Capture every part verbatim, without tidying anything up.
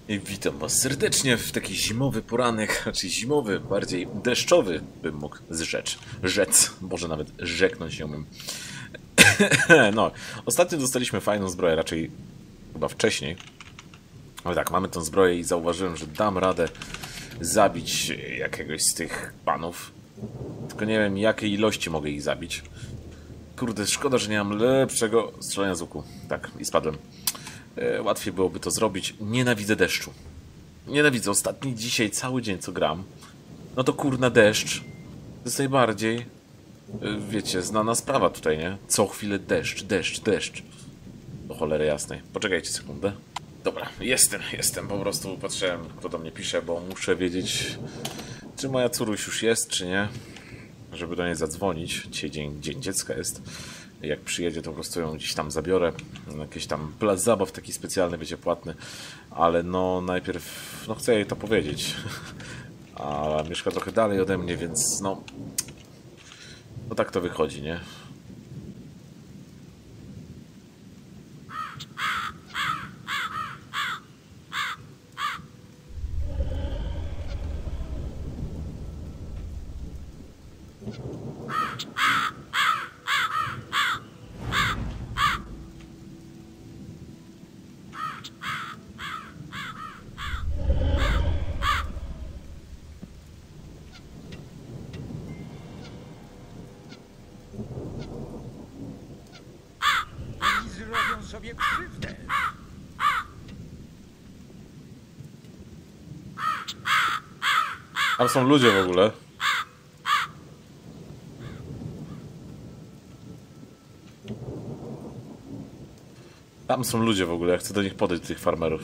I witam was serdecznie w taki zimowy poranek, znaczy zimowy, bardziej deszczowy bym mógł zrzec, rzec, może nawet rzeknąć nie umiem. No, ostatnio dostaliśmy fajną zbroję, raczej chyba wcześniej. Ale tak, mamy tą zbroję i zauważyłem, że dam radę zabić jakiegoś z tych panów. Tylko nie wiem, jakiej ilości mogę ich zabić. Kurde, szkoda, że nie mam lepszego strzelania z łuku. Tak, i spadłem. E, łatwiej byłoby to zrobić. Nienawidzę deszczu. Nienawidzę. Ostatni dzisiaj cały dzień, co gram, no to kurna deszcz. To jest najbardziej, e, wiecie, znana sprawa tutaj, nie? Co chwilę deszcz, deszcz, deszcz. Do cholery jasnej. Poczekajcie sekundę. Dobra, jestem, jestem. Po prostu patrzyłem, kto do mnie pisze, bo muszę wiedzieć, czy moja córuś już jest, czy nie. Żeby do niej zadzwonić. Dzisiaj dzień, dzień dziecka jest. Jak przyjedzie, to po prostu ją gdzieś tam zabiorę. Jakiś tam plac zabaw taki specjalny, wiecie, płatny. Ale no najpierw, no chcę jej to powiedzieć. A mieszka trochę dalej ode mnie, więc no... No tak to wychodzi, nie? Zrobią sobie krzywdę. Tam są ludzie w ogóle. Tam są ludzie w ogóle, ja chcę do nich podejść, tych farmerów.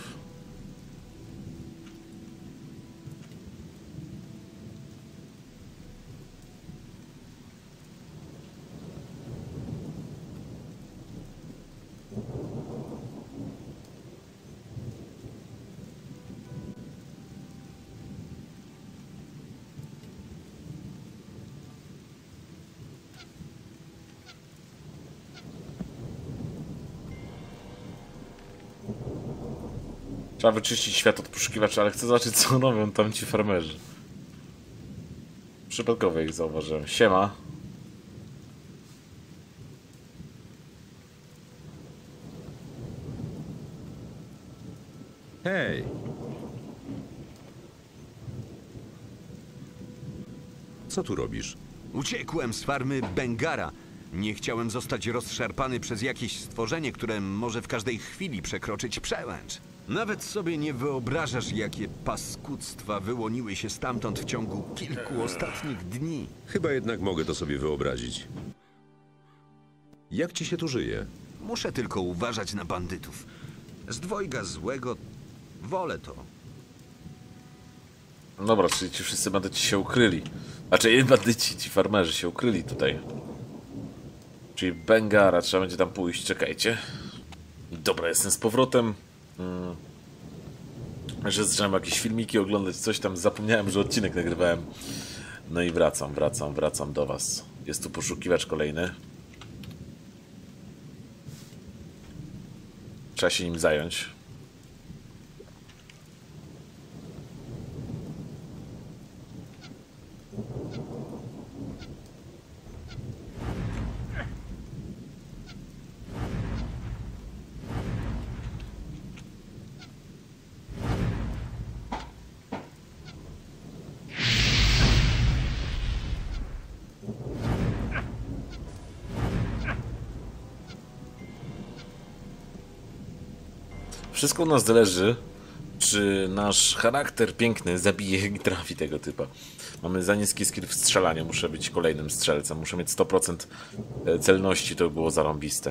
Trzeba wyczyścić świat od poszukiwaczy, ale chcę zobaczyć, co robią tam ci farmerzy. Przypadkowo ich zauważyłem. Siema. Hej! Co tu robisz? Uciekłem z farmy Bengara. Nie chciałem zostać rozszarpany przez jakieś stworzenie, które może w każdej chwili przekroczyć przełęcz. Nawet sobie nie wyobrażasz, jakie paskudztwa wyłoniły się stamtąd w ciągu kilku ostatnich dni. Chyba jednak mogę to sobie wyobrazić. Jak ci się tu żyje? Muszę tylko uważać na bandytów. Z dwojga złego wolę to. Dobra, czyli ci wszyscy bandyci się ukryli. Znaczy, nie bandyci, ci farmerzy się ukryli tutaj. Czyli Bengara, trzeba będzie tam pójść, czekajcie. Dobra, jestem z powrotem. Hmm. Że zacząłem jakieś filmiki oglądać, coś tam, zapomniałem, że odcinek nagrywałem. No i wracam, wracam, wracam do was. Jest tu poszukiwacz kolejny. Trzeba się nim zająć. Wszystko u nas zależy, czy nasz charakter piękny zabije i trafi tego typa. Mamy za niski skill w strzelaniu, muszę być kolejnym strzelcem. Muszę mieć sto procent celności, to by było zarąbiste.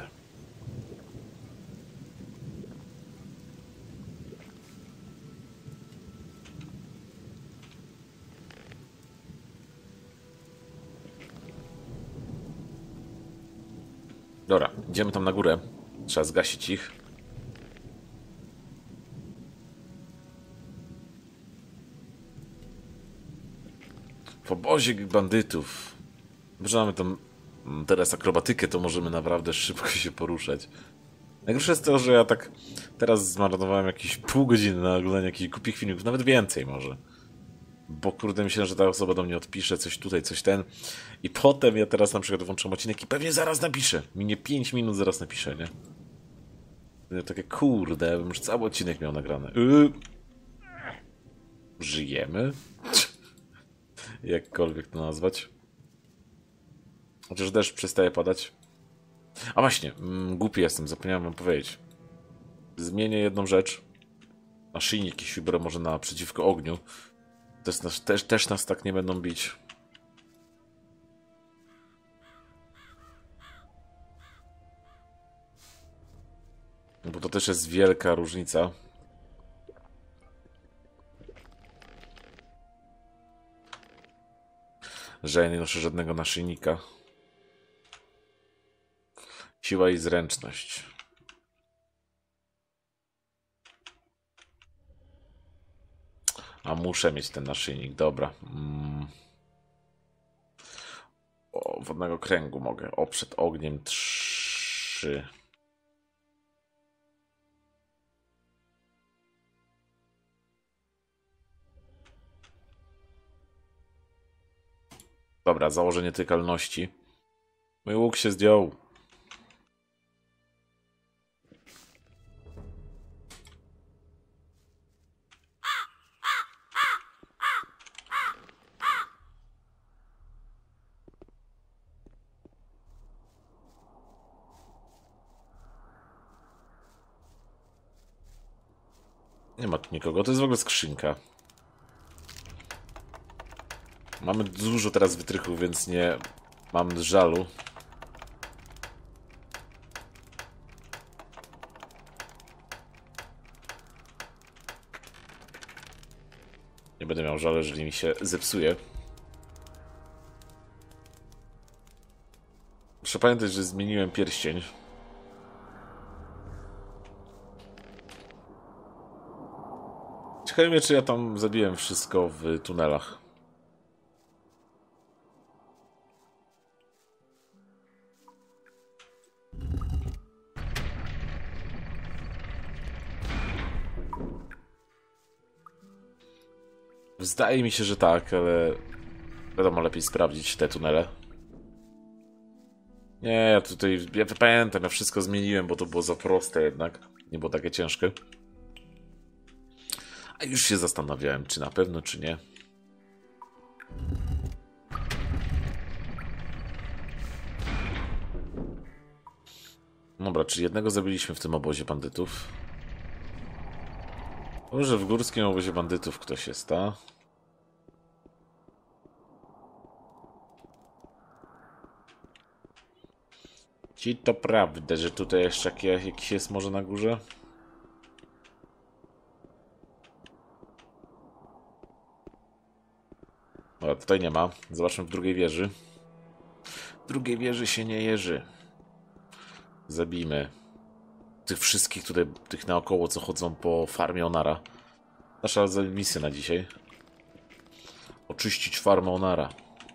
Dobra, idziemy tam na górę. Trzeba zgasić ich. W obozie bandytów. Że mamy tam teraz akrobatykę, to możemy naprawdę szybko się poruszać. Najgorsze jest to, że ja tak teraz zmarnowałem jakieś pół godziny na oglądanie jakichś głupich filmików, nawet więcej może. Bo kurde, myślę, że ta osoba do mnie odpisze, coś tutaj, coś ten. I potem ja teraz na przykład włączam odcinek i pewnie zaraz napiszę. Minie pięć minut, zaraz napiszę, nie? Ja takie kurde, ja bym już cały odcinek miał nagrany. Yy. Żyjemy? Jakkolwiek to nazwać. Chociaż deszcz przestaje padać. A właśnie, mm, głupi jestem, zapomniałem wam powiedzieć. Zmienię jedną rzecz. Naszyjnik jakiś wybiorę może na przeciwko ogniu. Też nas, też, też nas tak nie będą bić. No bo to też jest wielka różnica. Że ja nie noszę żadnego naszyjnika. Siła i zręczność. A muszę mieć ten naszyjnik, dobra. Mm. O, wodnego kręgu mogę. O, przed ogniem trzy. Dobra, założenie tykalności. Mój łuk się zdjął. Nie ma tu nikogo, to jest w ogóle skrzynka. Mamy dużo teraz wytrychów, więc nie mam żalu. Nie będę miał żalu, jeżeli mi się zepsuje. Muszę pamiętać, że zmieniłem pierścień. Ciekawe mnie, czy ja tam zabiłem wszystko w tunelach. Zdaje mi się, że tak, ale wiadomo, lepiej sprawdzić te tunele. Nie, ja tutaj, ja pamiętam, ja wszystko zmieniłem, bo to było za proste jednak. Nie było takie ciężkie. A już się zastanawiałem, czy na pewno, czy nie. Dobra, czyli jednego zabiliśmy w tym obozie bandytów. Może w górskim obozie bandytów ktoś jest, a? Ci to prawda, że tutaj jeszcze jakiś jest może na górze? Dobra, tutaj nie ma. Zobaczmy w drugiej wieży. W drugiej wieży się nie jeży. Zabijmy tych wszystkich tutaj, tych naokoło, co chodzą po farmie Onara. Nasza misja na dzisiaj. Oczyścić farmę Onara.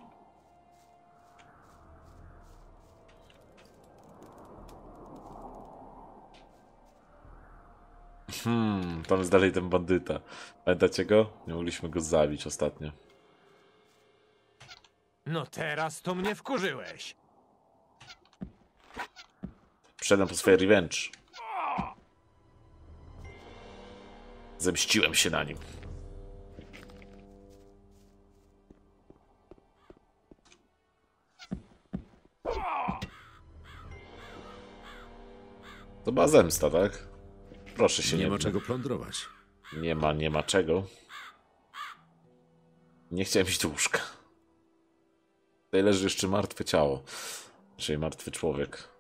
Hmm, tam jest dalej ten bandyta. Pamiętacie go? Nie mogliśmy go zabić ostatnio. No teraz to mnie wkurzyłeś. Wszedłem po swoje revenge. Zemściłem się na nim. To była zemsta, tak? Proszę się nie... Nie ma czego plądrować. Nie ma, nie ma czego. Nie chciałem iść do łóżka. Tutaj leży jeszcze martwe ciało. Czyli martwy człowiek.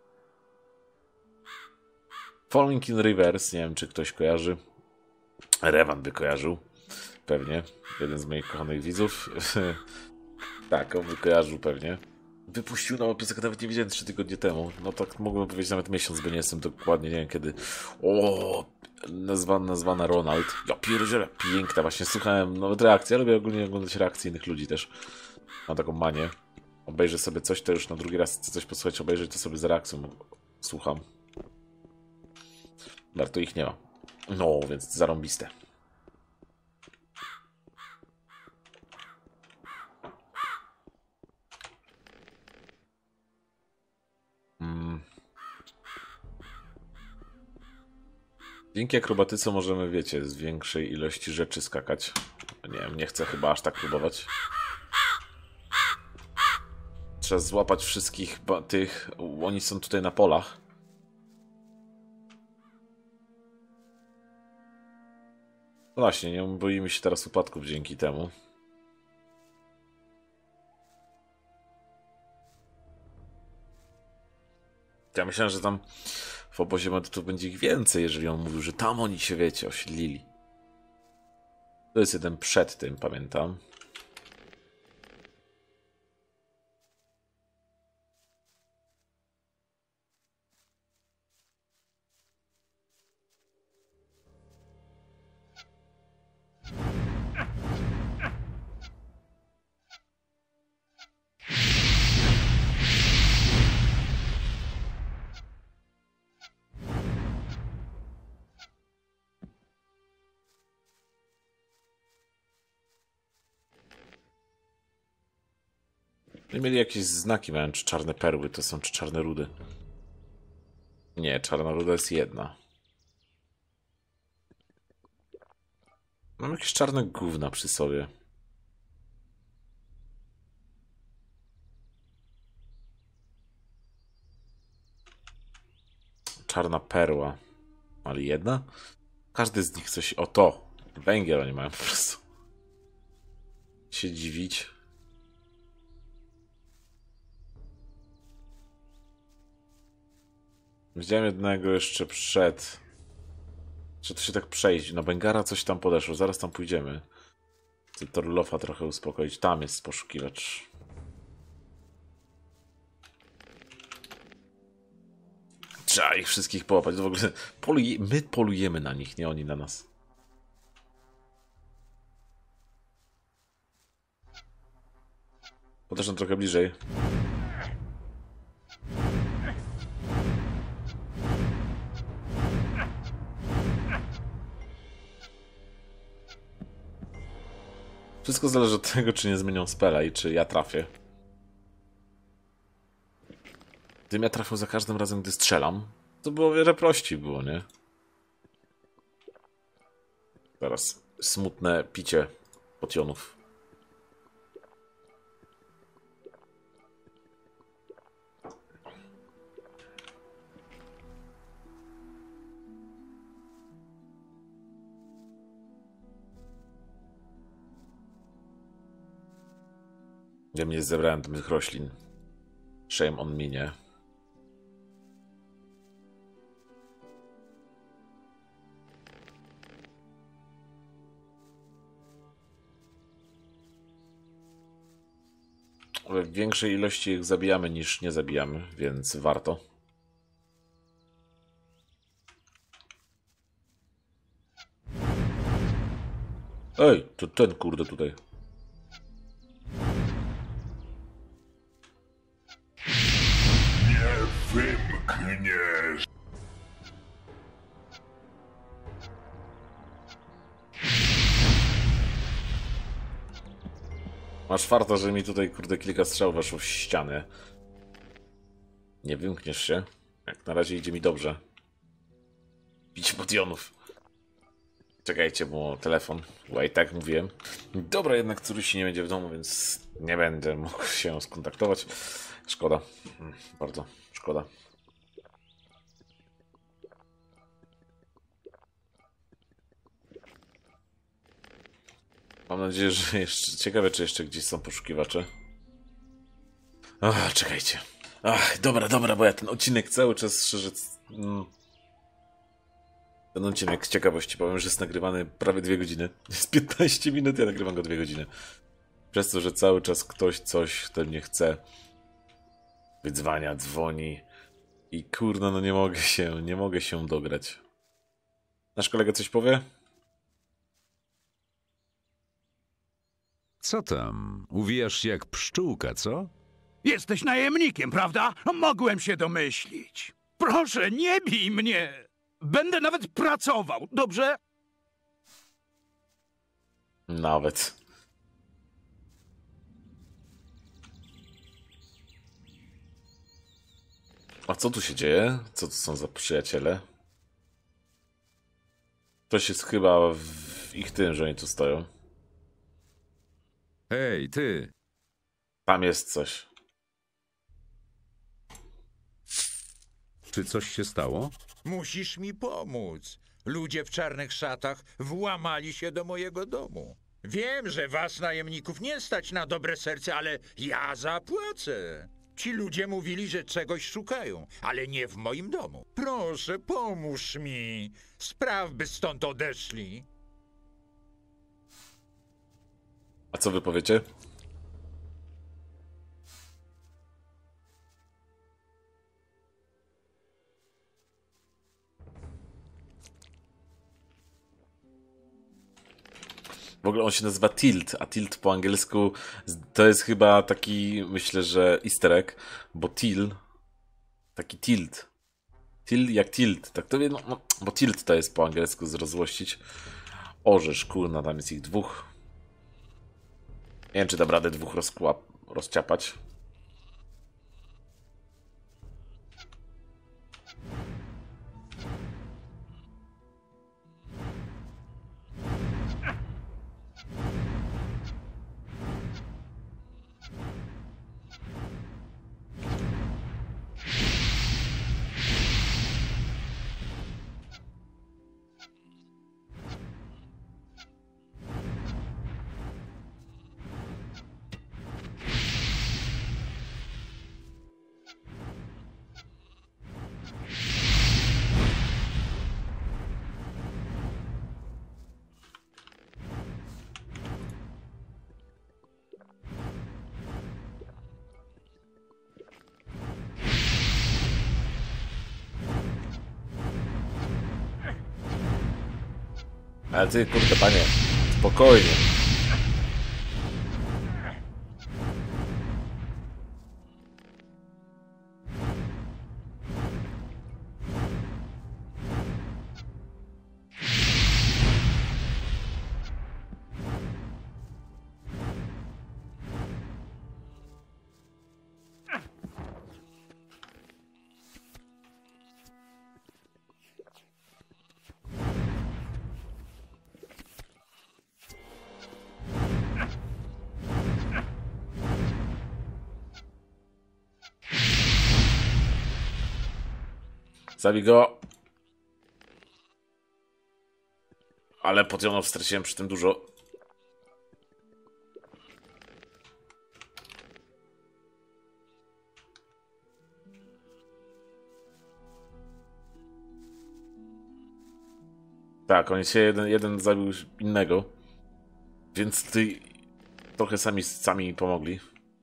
Falling in Reverse, nie wiem czy ktoś kojarzy. Revan by kojarzył. Pewnie. Jeden z moich kochanych widzów. Tak, on by kojarzył pewnie. Wypuścił nową piosenkę, nawet nie wiedziałem trzy tygodnie temu. No tak mogłem powiedzieć nawet miesiąc, bo nie jestem dokładnie, nie wiem kiedy. O, nazwana, nazwana Ronald. Ja pierdzielę, piękna właśnie. Słuchałem nawet reakcji, ja lubię ogólnie oglądać reakcje innych ludzi też. Mam taką manię. Obejrzę sobie coś, to już na drugi raz chcę coś posłuchać, obejrzeć to sobie z reakcją słucham. Dar, to ich nie ma. No, więc zarąbiste. Hmm. Dzięki akrobatyce możemy, wiecie, z większej ilości rzeczy skakać. Nie wiem, nie chcę chyba aż tak próbować. Trzeba złapać wszystkich tych... Oni są tutaj na polach. Właśnie, nie boimy się teraz upadków dzięki temu. Ja myślałem, że tam w obozie medytów będzie ich więcej, jeżeli on mówił, że tam oni się, wiecie, osiedlili. To jest jeden przed tym, pamiętam. I mieli jakieś znaki, mają, czy czarne perły to są, czy czarne rudy. Nie, czarna ruda jest jedna. Mam jakieś czarne gówna przy sobie. Czarna perła. Ale jedna? Każdy z nich coś... O to! Węgiel oni mają po prostu. Się dziwić. Widziałem jednego jeszcze przed... Czy to się tak przejść? Na Bengara coś tam podeszło. Zaraz tam pójdziemy. Chcę Torlofa trochę uspokoić. Tam jest poszukiwacz. Trzeba ich wszystkich połapać. To w ogóle poluje... my polujemy na nich, nie oni na nas. Podeszłem trochę bliżej. Wszystko zależy od tego, czy nie zmienią spela i czy ja trafię. Gdybym ja trafił za każdym razem, gdy strzelam, to było wiele prościej było, nie? Teraz smutne picie potionów. Ja mnie zebrałem tych roślin. Shame on me, nie? W większej ilości ich zabijamy niż nie zabijamy, więc warto. Ej, to ten kurde tutaj. Wymkniesz. Masz farta, że mi tutaj kurde kilka strzał weszło w ścianę. Nie wymkniesz się. Jak na razie idzie mi dobrze. Bić potionów. Czekajcie, bo telefon. Bo i tak mówiłem. Dobra, jednak któryś nie będzie w domu, więc nie będę mógł się skontaktować. Szkoda. Bardzo szkoda. Mam nadzieję, że jeszcze... Ciekawe, czy jeszcze gdzieś są poszukiwacze. Ach, czekajcie. Ach, dobra, dobra, bo ja ten odcinek cały czas szczerze... Mm. Ten odcinek z ciekawości powiem, że jest nagrywany prawie dwie godziny. Jest piętnaście minut, ja nagrywam go dwie godziny. Przez to, że cały czas ktoś coś ode mnie chce. Wydzwania, dzwoni. I kurno, no nie mogę się, nie mogę się dograć. Nasz kolega coś powie? Co tam? Uwijasz się jak pszczółka, co? Jesteś najemnikiem, prawda? Mogłem się domyślić. Proszę, nie bij mnie! Będę nawet pracował, dobrze? Nawet. A co tu się dzieje? Co to są za przyjaciele? Coś jest chyba w ich tym, że oni tu stoją. Hej, ty! Tam jest coś. Czy coś się stało? Musisz mi pomóc. Ludzie w czarnych szatach włamali się do mojego domu. Wiem, że was, najemników, nie stać na dobre serce, ale ja zapłacę. Ci ludzie mówili, że czegoś szukają, ale nie w moim domu. Proszę, pomóż mi. Spraw, by stąd odeszli. A co wy powiecie? W ogóle on się nazywa Tilt, a Tilt po angielsku to jest chyba taki, myślę, że easter egg, bo Til, taki Tilt. Til jak Tilt, tak to wie, no, no, bo Tilt to jest po angielsku zrozłościć. Orzesz, kurna, tam jest ich dwóch. Nie wiem, czy dam radę dwóch rozkłap, rozciapać. Ale ty, kurde, panie, spokojnie. Zabij go. Ale potionów straciłem przy tym dużo. Tak, oni się jeden, jeden zabił innego. Więc ty trochę sami, sami pomogli.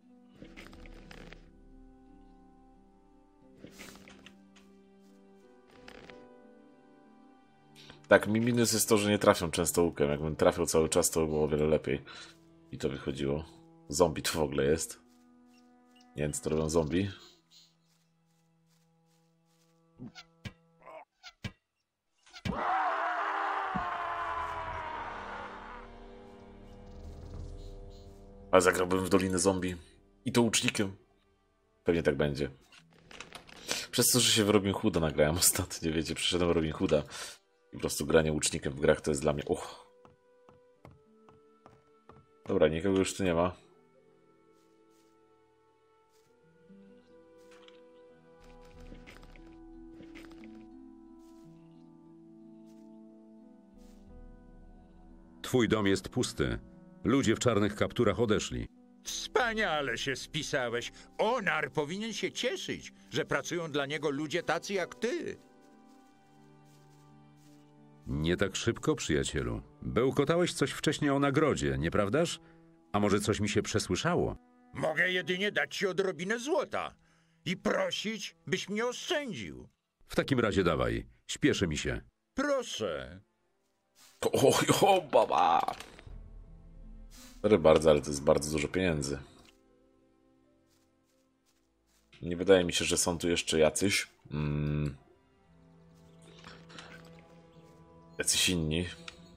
Tak, mi minus jest to, że nie trafią często łukiem. Jakbym trafił cały czas, to było o wiele lepiej. I to wychodziło. Zombie to w ogóle jest. Nie wiem, co to robią zombie. A zagrałbym w Dolinę Zombie. I to łucznikiem. Pewnie tak będzie. Przez to, że się w Robin Hooda nagrałem ostatnio, wiecie, przyszedłem Robin Hooda. I po prostu granie łucznikiem w grach to jest dla mnie... Uch. Dobra, nikogo już tu nie ma. Twój dom jest pusty. Ludzie w czarnych kapturach odeszli. Wspaniale się spisałeś. Onar powinien się cieszyć, że pracują dla niego ludzie tacy jak ty. Nie tak szybko, przyjacielu. Bełkotałeś coś wcześniej o nagrodzie, nieprawdaż? A może coś mi się przesłyszało? Mogę jedynie dać ci odrobinę złota i prosić, byś mnie oszczędził. W takim razie dawaj. Śpieszy mi się. Proszę. O, o, baba! Sorry bardzo, ale to jest bardzo dużo pieniędzy. Nie wydaje mi się, że są tu jeszcze jacyś. Hmm. jacyś inni.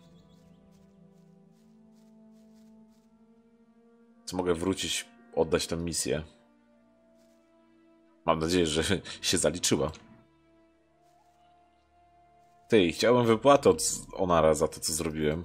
Co mogę wrócić, oddać tę misję. Mam nadzieję, że się zaliczyła. Ty, chciałem wypłatę od Onara za to, co zrobiłem.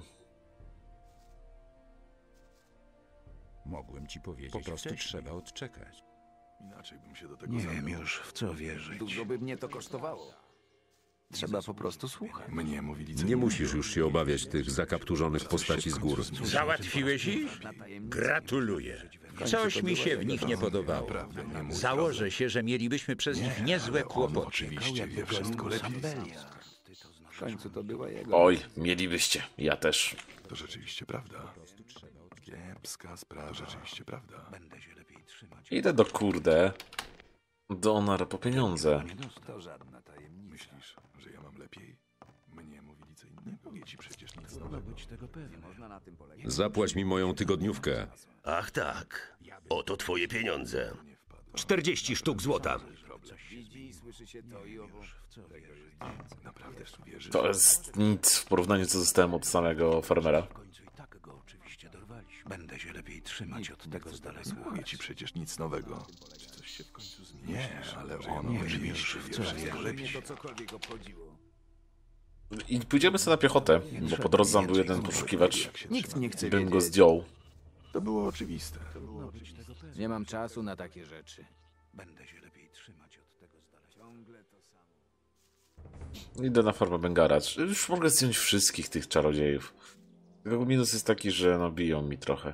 Mogłem ci powiedzieć. Po prostu wcześniej. Trzeba odczekać. Inaczej bym się do tego Nie zabrał. wiem już, w co wierzyć. Dużo by mnie to kosztowało. Trzeba po prostu słuchać. Mnie mówili co Nie musisz już się obawiać tych zakapturzonych postaci z gór. Załatwiłeś ich? Gratuluję. Coś mi się w nich nie podobało. Założę się, że mielibyśmy przez nich niezłe kłopoty. Oczywiście wie wszystko lepiej. W końcu to była jego. Oj, mielibyście. Ja też. To rzeczywiście prawda. Kiepska sprawa, rzeczywiście prawda. Będę się lepiej trzymać. Idę do kurde. Do Onara po pieniądze. To żadna tajemnica. Myślisz, że ja mam lepiej? Mnie mówili co innego. Nie ci przecież nic nowego. Być tego pewny. Można na tym polegać. Zapłać mi moją tygodniówkę. Ach tak, oto twoje pieniądze. czterdzieści sztuk złota. Widzi i słyszy się to i owo. Naprawdę w to wierzy. To jest nic w porównaniu, co zostałem od samego farmera. W końcu i tak go oczywiście dorwaliśmy. Będę się lepiej trzymać od tego z daleka. Mówię ci przecież nic nowego. Czy coś się w końcu zmieni? Nie, ale on on nie wiem oczywiście już, w wie co wszystko wierzy. lepiej. Mnie to cokolwiek obchodziło. I pójdziemy sobie na piechotę, bo po drodze tam był jeden poszukiwacz. Jak się Nikt trzyma. nie chce Bym go wiedzieć. zdjął. To było oczywiste. Nie mam czasu na takie rzeczy. Będę się lepiej trzymać od tego z daleka. Ciągle to samo. Idę na farmę Bengara. Już mogę zdjąć wszystkich tych czarodziejów. Tylko minus jest taki, że no biją mi trochę.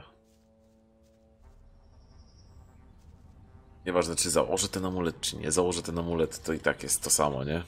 Nieważne, czy założę ten amulet, czy nie założę ten amulet, to i tak jest to samo, nie?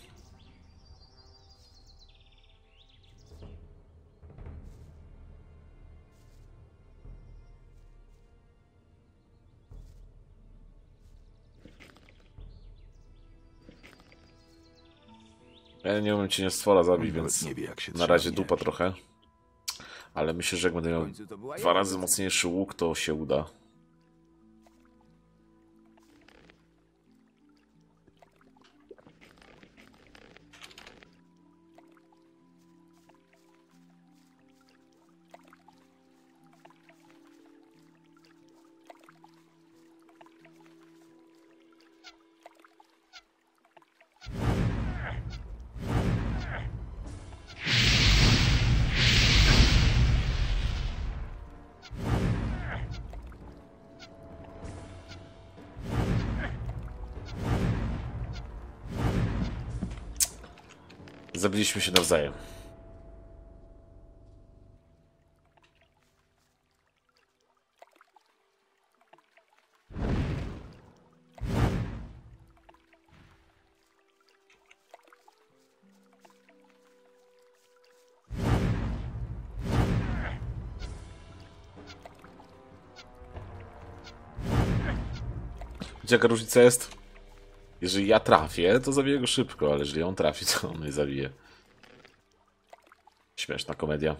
Ja nie umiem cieniostwora zabić, Nawet więc nie wie, jak się na razie trzyma dupa miecz. trochę. Ale myślę, że jak będę W miał końcu to była dwa jego razy mocniejszy łuk, to się uda. Zabiliśmy się nawzajem. Wiecie, jaka różnica jest? Jeżeli ja trafię, to zabiję go szybko, ale jeżeli on trafi, to on mnie zabije. Śmieszna komedia.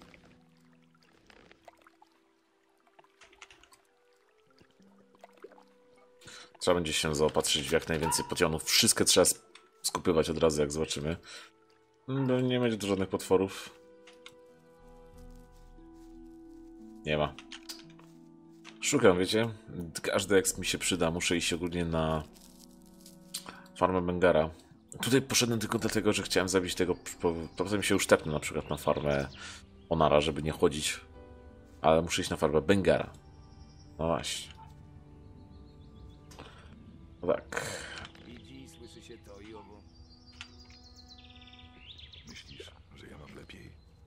Trzeba będzie się zaopatrzyć w jak najwięcej potionów. Wszystkie trzeba skupywać od razu, jak zobaczymy. No, nie będzie tu żadnych potworów. Nie ma. Szukam, wiecie? Każdy exp mi się przyda. Muszę iść ogólnie na farmę Bengara. Tutaj poszedłem tylko dlatego, że chciałem zabić tego. Potem się już tepnę na przykład na farmę Onara, żeby nie chodzić. Ale muszę iść na farmę Bengara. No właśnie. No tak. Widzi i słyszy się to i owo. Myślisz, że ja mam lepiej?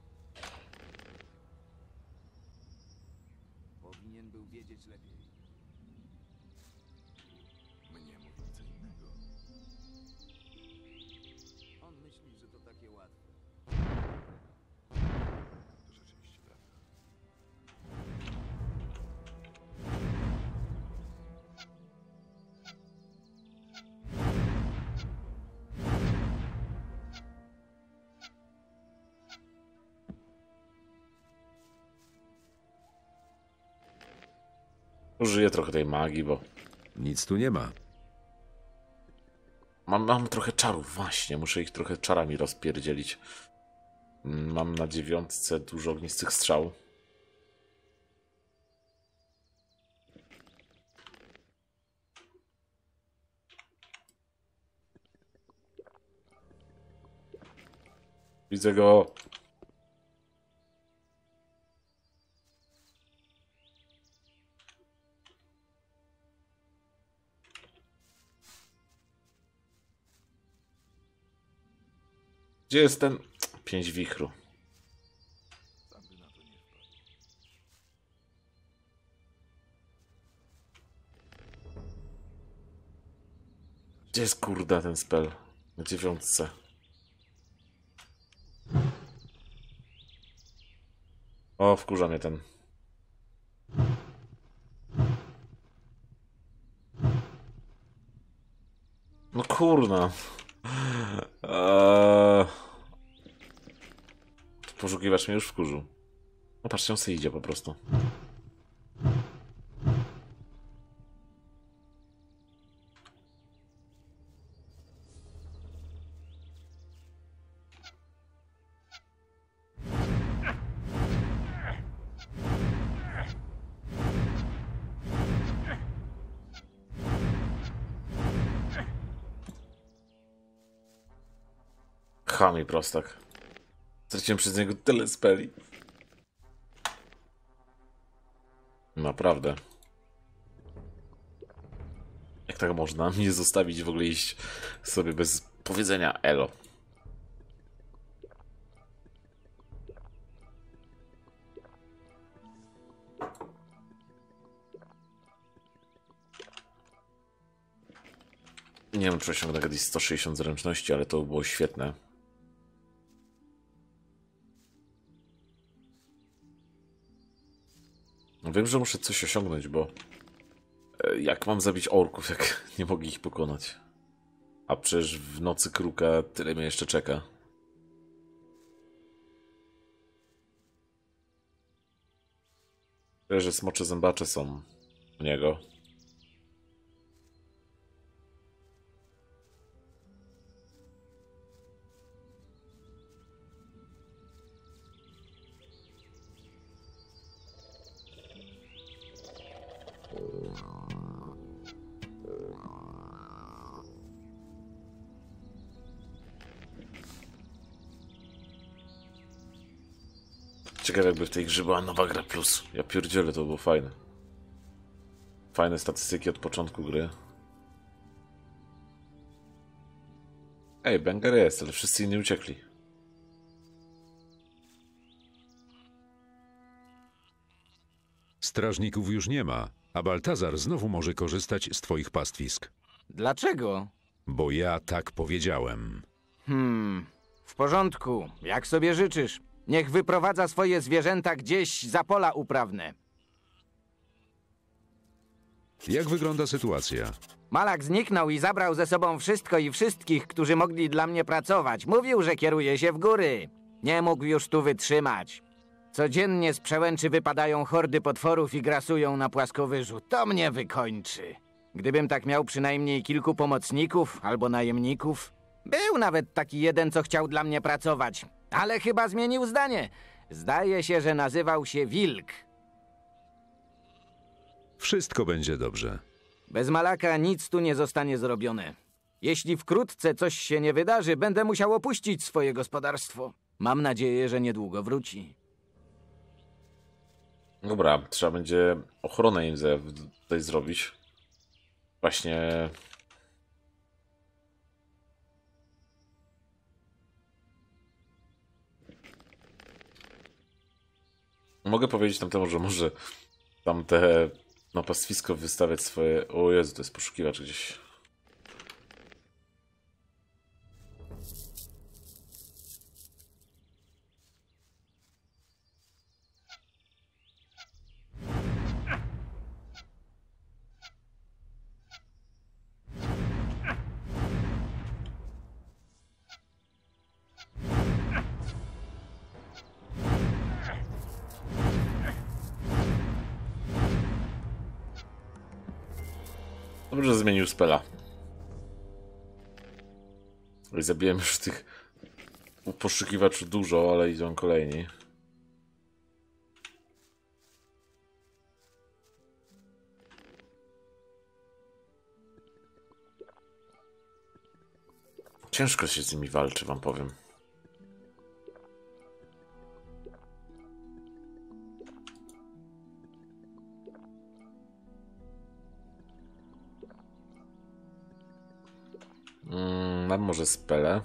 Powinien był wiedzieć lepiej. Mnie mówili co innego. On myśli, że to takie łatwe. To rzeczywiście prawda. Użyję trochę tej magii, bo Nic tu nie ma. mam, mam trochę czarów, właśnie. Muszę ich trochę czarami rozpierdzielić. Mam na dziewiątce dużo ognistych strzał. Widzę go. Gdzie jest ten pięć wichru? Gdzie jest kurde ten spell? Na dziewiątce. O, wkurza mnie ten. No kurna. Eee... Poszukiwacz mnie już wkurzył. No patrzcie, on sobie idzie po prostu. Chami prostak. Straciłem przez niego tyle speli. Naprawdę. Jak tak można mnie zostawić w ogóle iść sobie bez powiedzenia elo? Nie wiem, czy osiągnę kiedyś sto sześćdziesiąt zręczności, ale to było świetne. Wiem, że muszę coś osiągnąć, bo jak mam zabić orków, jak nie mogę ich pokonać? A przecież w nocy kruka tyle mnie jeszcze czeka. Wiem, że smocze zębacze są u niego. Ciekawe, jakby w tej grze była nowa gra plus. Ja pierdzielę, to było fajne. Fajne statystyki od początku gry. Ej, Bengar jest, ale wszyscy inni uciekli. Strażników już nie ma, a Baltazar znowu może korzystać z twoich pastwisk. Dlaczego? Bo ja tak powiedziałem. Hmm, w porządku, jak sobie życzysz. Niech wyprowadza swoje zwierzęta gdzieś za pola uprawne. Jak wygląda sytuacja? Malak zniknął i zabrał ze sobą wszystko i wszystkich, którzy mogli dla mnie pracować. Mówił, że kieruje się w góry. Nie mógł już tu wytrzymać. Codziennie z przełęczy wypadają hordy potworów i grasują na płaskowyżu. To mnie wykończy. Gdybym tak miał przynajmniej kilku pomocników albo najemników. Był nawet taki jeden, co chciał dla mnie pracować. Ale chyba zmienił zdanie. Zdaje się, że nazywał się Wilk. Wszystko będzie dobrze. Bez Malaka nic tu nie zostanie zrobione. Jeśli wkrótce coś się nie wydarzy, będę musiał opuścić swoje gospodarstwo. Mam nadzieję, że niedługo wróci. Dobra, trzeba będzie ochronę im tutaj zrobić. Właśnie... Mogę powiedzieć tamtemu, że może tamte na pastwisko wystawiać swoje... O Jezu, to jest poszukiwacz gdzieś. Dobrze, że zmienił spela. I zabiłem już tych u poszukiwaczu dużo, ale idą kolejni. Ciężko się z nimi walczy, wam powiem. Mm, mam może spele.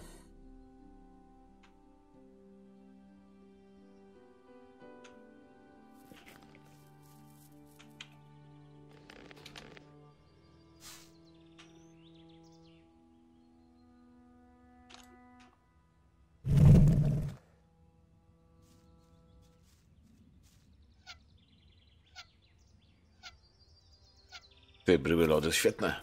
Ty, bryły lody, świetne.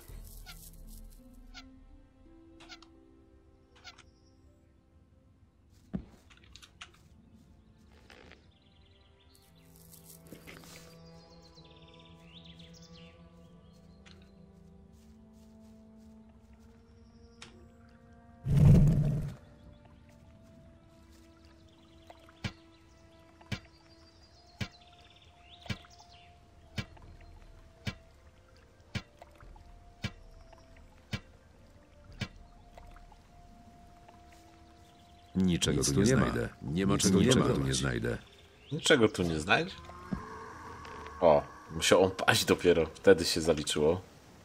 Niczego tu nie znajdę. Nie ma czego niczego tu nie znajdę. Niczego tu nie znajdzie? O, musiał on paść dopiero. Wtedy się zaliczyło.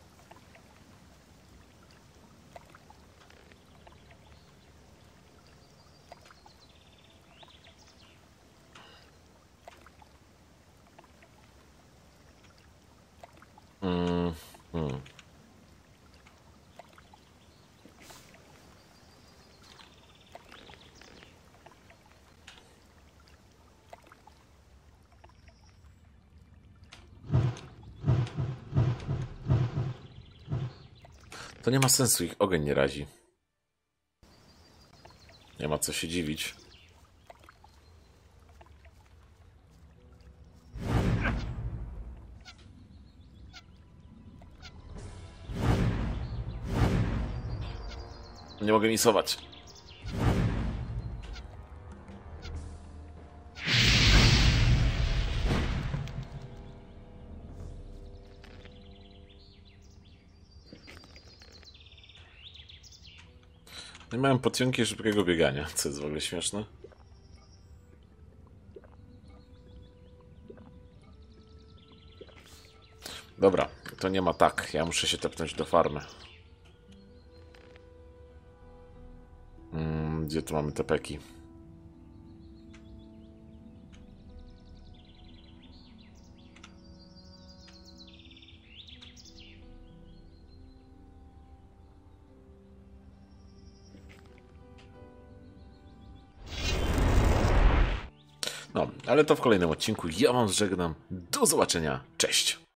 Mm, hmm. To nie ma sensu, ich ogień nie razi. Nie ma co się dziwić. Nie mogę misować. Nie miałem potionki szybkiego biegania, co jest w ogóle śmieszne. Dobra, to nie ma tak. Ja muszę się tepnąć do farmy. Hmm, gdzie tu mamy te peki? No, ale to w kolejnym odcinku. Ja wam żegnam. Do zobaczenia. Cześć!